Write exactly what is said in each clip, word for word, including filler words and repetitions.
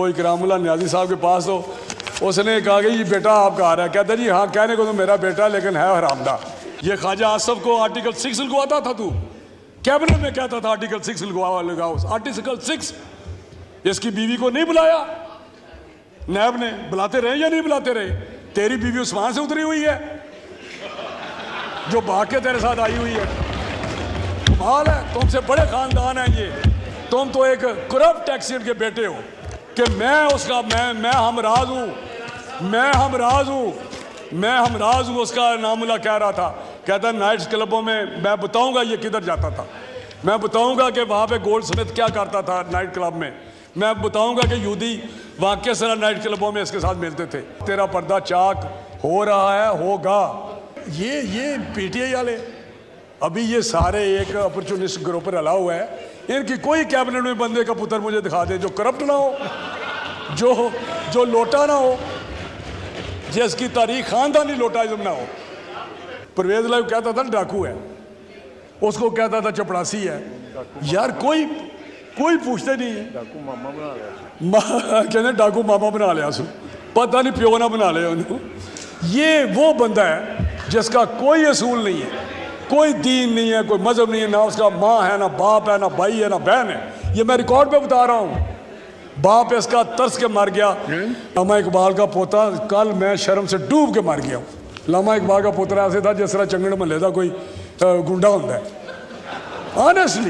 तो इकरामुल्लाह नियाज़ी साहब के पास, तो उसने कहा कि ये बेटा आपका आ रहा है। कहता जी हाँ, कहने को तो मेरा बेटा लेकिन है हरामदा। ये ख्वाजा आसफ को आर्टिकल सिक्स लगवाता था, तू कैबिनेट में कहता था आर्टिकल सिक्स लगवा लगाओ। आर्टिकल सिक्स इसकी बीवी को नहीं बुलाया, नैब ने बुलाते रहे या नहीं बुलाते रहे? तेरी बीवी उस्मान से उतरी हुई है जो भाग के तेरे साथ आई हुई है। कमाल है, तुमसे बड़े खानदान है ये। तुम तो एक करप्ट टैक्सीन के बेटे हो कि मैं उसका मैं मैं हमराज हूँ, मैं हमराज हूँ, मैं हमराज हूँ। उसका नामुल्ला कह रहा था, कहता नाइट्स क्लबों में मैं बताऊंगा ये किधर जाता था, मैं बताऊंगा कि वहाँ पे गोल्ड स्मिथ क्या करता था नाइट क्लब में, मैं बताऊंगा कि यूदी वहाँ किस तरह नाइट क्लबों में इसके साथ मिलते थे। तेरा पर्दा चाक हो रहा है, होगा। ये ये पीटीआई वाले अभी ये सारे एक अपॉर्चुनिस्ट ग्रुप पर अला हुआ है। इनकी कोई कैबिनेट में बंदे का पुत्र मुझे दिखा दे जो करप्ट ना हो, जो जो लोटा ना हो, जिसकी तारीख खानदानी लोटाइज्म ना हो। परवेज लाइव कहता था डाकू है, उसको कहता था चपड़ासी है। यार कोई कोई पूछते नहीं है। डाकू मामा बना लिया, कहते डाकू मामा बना लिया सु, पता नहीं प्यो ना बना लिया उन्होंने। ये वो बंदा है जिसका कोई असूल नहीं है, कोई दीन नहीं है, कोई मजहब नहीं है, ना उसका माँ है, ना बाप है, ना भाई है, ना बहन है। ये मैं रिकॉर्ड पे बता रहा हूँ। बाप इसका तरस के मर गया। लामा इकबाल का पोता, कल मैं शर्म से डूब के मर गया हूँ। लामा इकबाल का पोता ऐसे था जिस तरह चंगड़ महल का कोई गुंडा होता है। ऑनेस्टली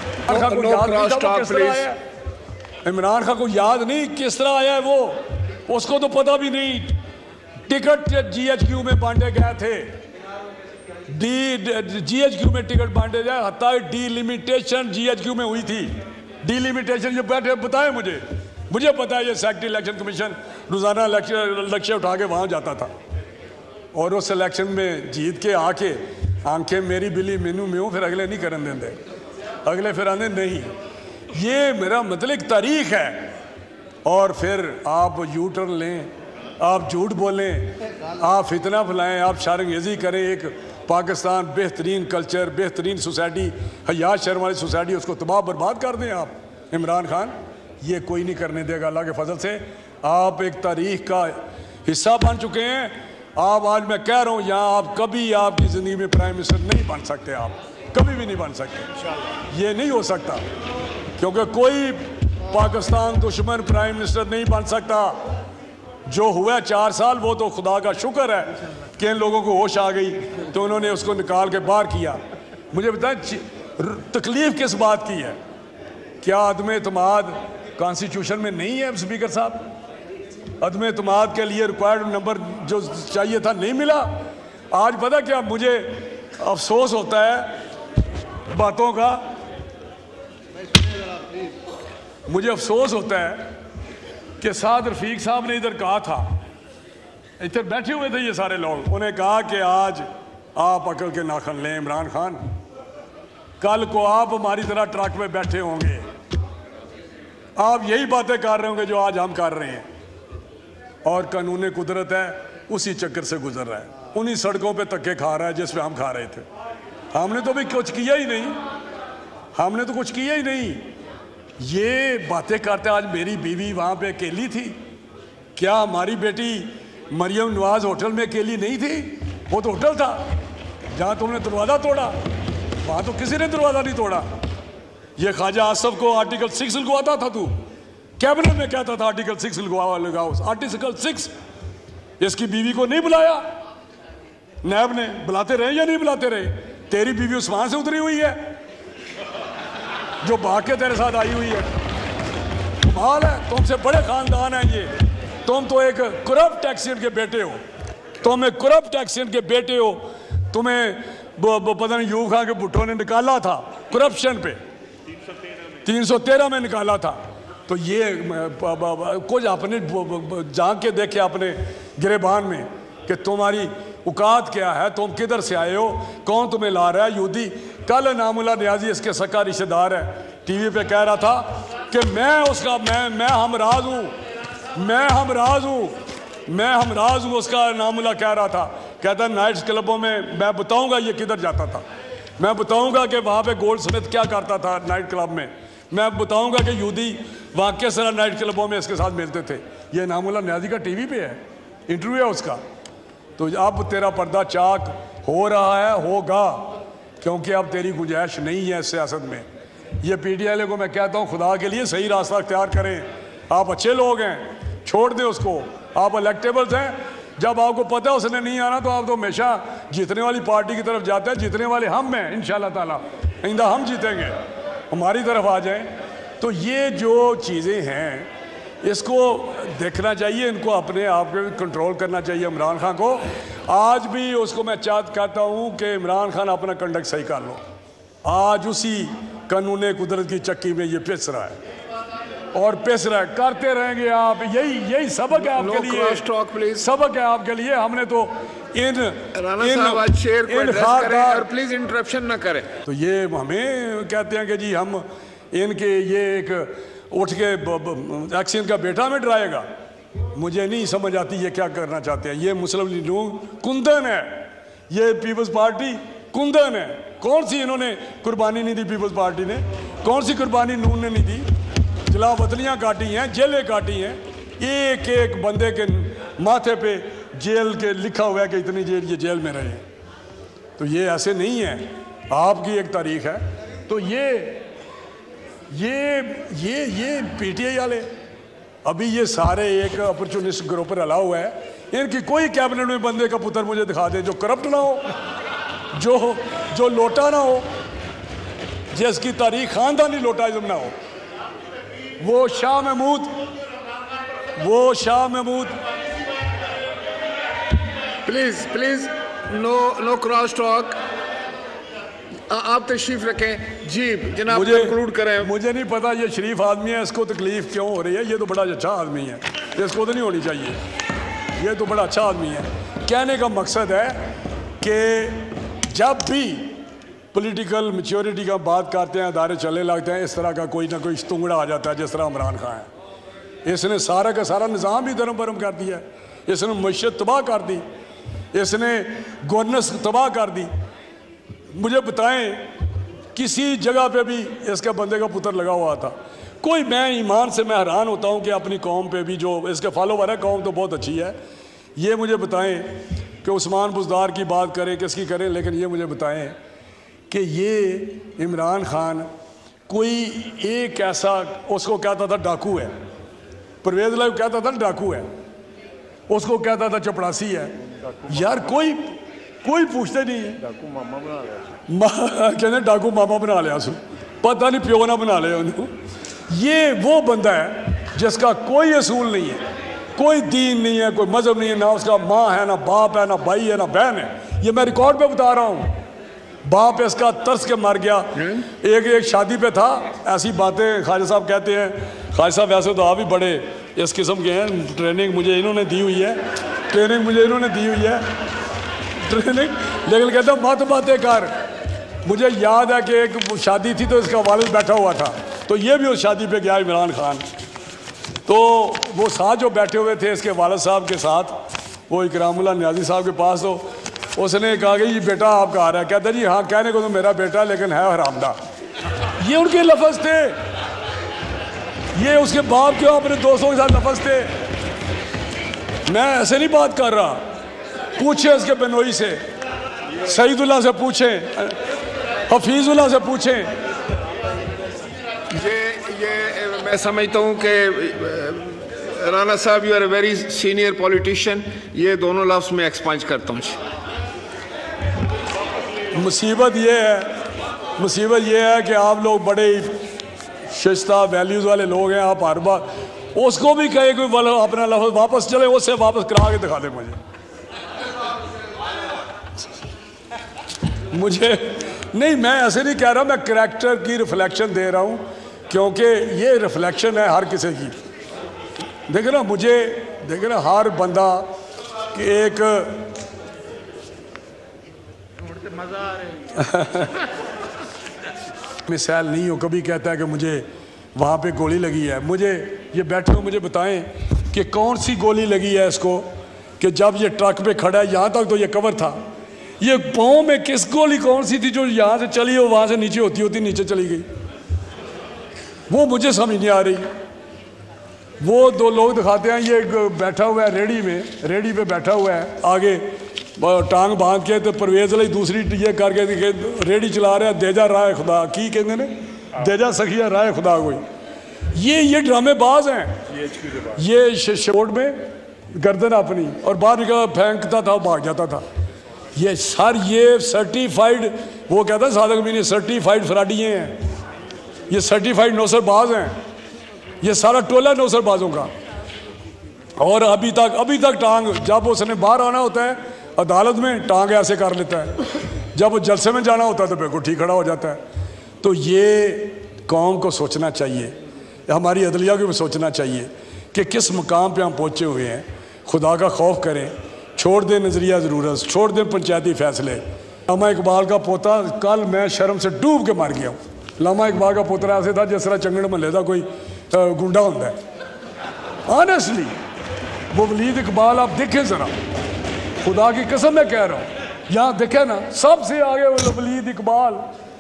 इमरान खान को याद नहीं किस तरह आया है वो, उसको तो पता भी नहीं। टिकट जीएचक्यू में बांटे गए थे, डी जीएचक्यू में टिकट बांटे जाए, हत्ता डीलिमिटेशन जीएचक्यू में हुई थी। डीलिमिटेशन जो बैठे बताए मुझे मुझे पता है। ये सेक्रेटरी इलेक्शन कमीशन रोजाना लक्ष्य उठा के वहां जाता था और उस इलेक्शन में जीत के आके आंखें मेरी बिली मेनू में हूँ, फिर अगले नहीं करने देते, अगले फिर आने नहीं। ये मेरा मतलब एक तारीख है। और फिर आप यू टर्न लें, आप झूठ बोलें, आप फितना फैलाएं, आप शारंगेजी करें। एक पाकिस्तान बेहतरीन कल्चर, बेहतरीन सोसाइटी, हयात शर्म वाली सोसाइटी, उसको तबाह बर्बाद कर दें आप। इमरान खान ये कोई नहीं करने देगा अल्लाह के फजल से। आप एक तारीख का हिस्सा बन चुके हैं। आप आज मैं कह रहा हूँ यहाँ आप कभी आपकी ज़िंदगी में प्राइम मिनिस्टर नहीं बन सकते, आप कभी भी नहीं बन सकते। ये नहीं हो सकता क्योंकि कोई पाकिस्तान दुश्मन प्राइम मिनिस्टर नहीं बन सकता। जो हुआ चार साल वो तो खुदा का शुक्र है कि इन लोगों को होश आ गई तो उन्होंने उसको निकाल के बाहर किया। मुझे बताएं तकलीफ किस बात की है? क्या अदम एतमाद कॉन्स्टिट्यूशन में नहीं है? स्पीकर साहब, अदम एतमाद के लिए रिक्वायर्ड नंबर जो चाहिए था नहीं मिला। आज पता क्या मुझे अफसोस होता है बातों का, मुझे अफसोस होता है कि साद रफीक साहब ने इधर कहा था, इधर बैठे हुए थे ये सारे लोग, उन्हें कहा कि आज आप अकल के नाखन लें इमरान खान, कल को आप हमारी तरह ट्रक में बैठे होंगे, आप यही बातें कर रहे होंगे जो आज हम कर रहे हैं। और कानून कुदरत है उसी चक्कर से गुजर रहा है, उन्हीं सड़कों पे धक्के खा रहा है जिस पे हम खा रहे थे। हमने तो भी कुछ किया ही नहीं, हमने तो कुछ किया ही नहीं। ये बातें करते आज मेरी बीवी वहाँ पे अकेली थी, क्या हमारी बेटी मरियम नवाज होटल में अकेली नहीं थी? वो तो होटल था जहाँ तुमने दरवाज़ा तोड़ा, वहाँ तो किसी ने दरवाज़ा नहीं तोड़ा। ये ख्वाजा आसफ को आर्टिकल सिक्स लगवाता था, तू कैबिनेट में कहता था आर्टिकल सिक्स लगवा लगाओ। आर्टिकल सिक्स इसकी बीवी को नहीं बुलाया, नैब ने बुलाते रहे या नहीं बुलाते रहे? तेरी बीवी उस्मान से उतरी हुई है जो भाग के तेरे साथ आई हुई है। कमाल है, तुमसे बड़े खानदान है ये। तुम तो एक करप्ट टैक्सीन के बेटे हो, तुम एक करप्ट टैक्सीन के बेटे हो। तुम्हें पता नहीं यूब खान के भुट्टो ने निकाला था करप्शन पे, तीन सौ तेरह में निकाला था। तो ये कुछ अपने झांक के देखे अपने गिरेबान में कि तुम्हारी औकात क्या है, तुम किधर से आए हो, कौन तुम्हें ला रहा है। यूदी कल नामुल्लाह नियाज़ी इसके सका रिश्तेदार है, टीवी पे कह रहा था कि मैं उसका मैं मैं हमराज हूँ, मैं हमराज हूँ, मैं हमराज हूँ। उसका नामुल्लाह कह रहा था, कहता नाइट्स क्लबों में मैं बताऊँगा ये किधर जाता था, मैं बताऊँगा कि वहाँ पे गोल्ड स्मिथ क्या करता था नाइट क्लब में, मैं बताऊंगा कि यूदी वहाँ किस तरह नाइट क्लबों में इसके साथ मिलते थे। ये नामुल्ला न्याजी का टीवी पे है, इंटरव्यू है उसका। तो अब तेरा पर्दा चाक हो रहा है, होगा, क्योंकि अब तेरी गुंजाइश नहीं है सियासत में। ये पी टी आई को मैं कहता हूँ, खुदा के लिए सही रास्ता अख्तियार करें। आप अच्छे लोग हैं, छोड़ दें उसको, आप इलेक्टेबल्स हैं। जब आपको पता है उसने नहीं आना तो आप तो हमेशा जीतने वाली पार्टी की तरफ जाते हैं। जीतने वाले हम हैं इंशाल्लाह ताला, आइंदा हम जीतेंगे, हमारी तरफ आ जाएं। तो ये जो चीज़ें हैं इसको देखना चाहिए, इनको अपने आप पे भी कंट्रोल करना चाहिए इमरान खान को। आज भी उसको मैं चाहत कहता हूँ कि इमरान खान अपना कंडक्ट सही कर लो। आज उसी कानून कुदरत की चक्की में ये पिस रहा है और पिस रहा है, करते रहेंगे आप। यही यही सबक है आपके लिए, सबक है आपके लिए। हमने तो इन राणा साहब आज शेर को एड्रेस करें और प्लीज इंटरप्शन ना करें। तो ये हमें कहते हैं कि जी हम इनके ये एक उठ के एक्शन का बेटा में डराएगा। मुझे नहीं समझ आती ये क्या करना चाहते हैं। ये मुस्लिम लीग कुंदन है, ये पीपल्स पार्टी कुंदन है। कौन सी इन्होंने कुर्बानी नहीं दी पीपल्स पार्टी ने, कौन सी कुर्बानी नून ने नहीं दी। जलावतनियाँ काटी हैं, जेलें काटी हैं, एक एक बंदे के माथे पे जेल के लिखा हुआ है कि इतनी देर ये जेल में रहे। तो ये ऐसे नहीं है, आपकी एक तारीख है। तो ये ये ये ये पीटीआई वाले अभी ये सारे एक अपॉर्चुनिस्ट ग्रुप पर अला हुआ है। इनकी कोई कैबिनेट में बंदे का पुत्र मुझे दिखा दे जो करप्ट ना हो, जो जो लोटा ना हो, जिसकी तारीख खानदानी लोटाइज्म ना हो। वो शाह महमूद, वो Shah Mahmood. Please please no no cross talk. आप तशरीफ रखें जी जनाब, मुझे कंक्लूड करें। मुझे नहीं पता ये शरीफ आदमी है, इसको तकलीफ क्यों हो रही है। ये तो बड़ा अच्छा आदमी है, इसको तो नहीं होनी चाहिए। ये तो बड़ा अच्छा आदमी है। कहने का मकसद है कि जब भी पॉलिटिकल मैच्योरिटी का बात करते हैं, अदारे चलने लगते हैं, इस तरह का कोई ना कोई स्तुंगड़ा आ जाता है जिस तरह इमरान खान है। इसने सारा का सारा निज़ाम ही धर्म भरम कर दिया है। इसने मईशत तबाह कर दी, इसने गवर्नेंस तबाह कर दी। मुझे बताएं किसी जगह पे भी इसके बंदे का पुत्र लगा हुआ था कोई? मैं ईमान से मैं हैरान होता हूँ कि अपनी कौम पे भी जो इसके फॉलोवर है, कौम तो बहुत अच्छी है। ये मुझे बताएं कि उस्मान बुज़दार की बात करें, किसकी करें, लेकिन ये मुझे बताएं कि ये इमरान खान कोई एक ऐसा, उसको कहता था डाकू है, परवेज़ लाइव कहता था डाकू है, उसको कहता था चपड़ासी है। यार कोई कोई पूछते नहीं है। डाकू मामा बना लिया, कहते डाकू मामा बना लिया सु, पता नहीं प्यो ना बना लिया उन्होंने। ये वो बंदा है जिसका कोई असूल नहीं है, कोई दीन नहीं है, कोई मजहब नहीं है, ना उसका माँ है, ना बाप है, ना भाई है, ना बहन है। ये मैं रिकॉर्ड पे बता रहा हूँ। बाप इसका तरस के मर गया। एक एक शादी पे था, ऐसी बातें ख्वाजा साहब कहते हैं। ख्वाजा साहब वैसे तो आप भी बड़े इस किस्म के हैं, ट्रेनिंग मुझे इन्होंने दी हुई है, ट्रेनिंग मुझे इन्होंने दी हुई है ट्रेनिंग, लेकिन कहते हैं मत बातें कर। मुझे याद है कि एक शादी थी तो इसका वालिद बैठा हुआ था, तो ये भी उस शादी पे गया इमरान खान। तो वो साथ जो बैठे हुए थे इसके वालिद साहब के साथ, वो इकरामुल्लाह न्याजी साहब के पास, तो उसने कहा कि ये बेटा आपका आ रहा है। कहता जी हाँ, कहने को तो मेरा बेटा लेकिन है हरामदा। ये उनके लफ्ज़ थे, ये उसके बाप के अपने दोस्तों के साथ लफ्ज़ थे। मैं ऐसे नहीं बात कर रहा, पूछे इसके बेनोई से, सईदुल्लाह से पूछें, हफीजुल्लाह से पूछें। ये ये मैं समझता हूँ कि राणा साहब you are a very senior politician. ये दोनों लफ्ज़ में एक्सपांज करता हूँ। मुसीबत ये है, मुसीबत ये है कि आप लोग बड़े शिस्ता वैल्यूज़ वाले लोग हैं। आप हर बार उसको भी कहे कोई वाला अपना लफ्ज़ वापस चले, उससे वापस करा के दिखा दे मुझे। मुझे नहीं, मैं ऐसे नहीं कह रहा, मैं करैक्टर की रिफ्लेक्शन दे रहा हूँ, क्योंकि ये रिफ्लेक्शन है हर किसी की। देखे ना, मुझे देखे ना, हर बंदा कि एक मज़ा आ रहा है मिसाल नहीं हो, कभी कहता है कि मुझे वहाँ पे गोली लगी है। मुझे ये बैठे हो, मुझे बताएं कि कौन सी गोली लगी है इसको, कि जब ये ट्रक पे खड़ा है, यहाँ तक तो ये कवर था, ये पाँव में किस गोली कौन सी थी जो यहाँ से चली हो, वहाँ से नीचे होती होती नीचे चली गई। वो मुझे समझ नहीं आ रही। वो दो लोग दिखाते हैं, ये बैठा हुआ है रेडी में, रेडी पे बैठा हुआ है, आगे टांग बांध के, तो परवेज अली दूसरी ये करके रेडी चला रहा है, देजा राय खुदा की कहते ने, देजा सखिया राय खुदा कोई। ये ये ड्रामेबाज हैं। ये शोट में गर्दन अपनी और बाहर निकल फेंकता था, भाग जाता था। ये सर ये सर्टिफाइड, वो कहता है सादक मीनी सर्टिफाइड फ्राडिये हैं, ये सर्टिफाइड नौसरबाज हैं, ये सारा टोला नौसरबाजों का। और अभी तक अभी तक टांग, जब उसने बाहर आना होता है अदालत में, टांग ऐसे कर लेता है, जब वो जलसे में जाना होता है तो बिल्कुल ठीक खड़ा हो जाता है। तो ये कौम को सोचना चाहिए, हमारी अदलिया को भी सोचना चाहिए कि किस मुकाम पे हम पहुँचे हुए हैं। खुदा का खौफ करें, छोड़ दें नज़रिया ज़रूरत, छोड़ दें पंचायती फ़ैसले। लामा इकबाल का पोता, कल मैं शर्म से डूब के मर गया हूँ। लामा इकबाल का पोतरा ऐसे था जिस तरह चंगड़ महल का कोई गुंडा होता है। ऑनेस्टली वो वलीद इकबाल आप देखें ज़रा, खुदा की कसम मैं कह रहा हूँ, यहाँ देखे ना, सबसे आगे वो वलीद इकबाल।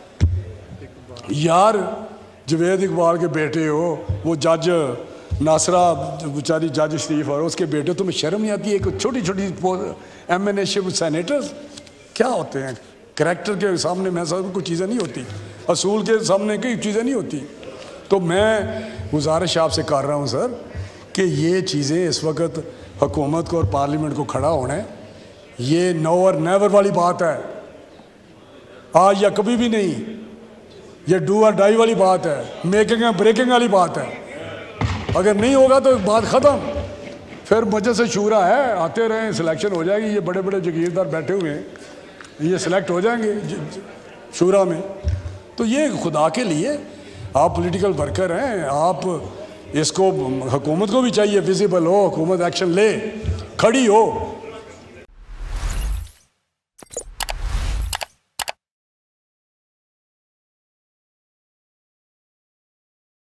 यार जवेद इकबाल के बेटे हो, वो जज नासरा बेचारी जज शरीफ, और उसके बेटे, तुम्हें शर्म नहीं आती? एक छोटी छोटी एम एन ए सैनेटर्स क्या होते हैं? करैक्टर के सामने मैं सब कुछ चीज़ें नहीं होती, असूल के सामने कई चीज़ें नहीं होती। तो मैं गुजारिश आपसे कर रहा हूँ सर कि ये चीज़ें इस वक्त हुकूमत को और पार्लियामेंट को खड़ा होना है। ये नो और नेवर वाली बात है, आज या कभी भी नहीं। ये डू और डाई वाली बात है, मेकिंग एंड ब्रेकिंग वाली बात है। अगर नहीं होगा तो बात ख़त्म। फिर मजलिस से शूरा है, आते रहें, सिलेक्शन हो जाएगी। ये बड़े बड़े जागीरदार बैठे हुए हैं, ये सिलेक्ट हो जाएंगे शूरा में। तो ये खुदा के लिए, आप पॉलिटिकल वर्कर हैं, आप इसको, हुकूमत को भी चाहिए विजिबल हो, हुकूमत एक्शन ले, खड़ी हो।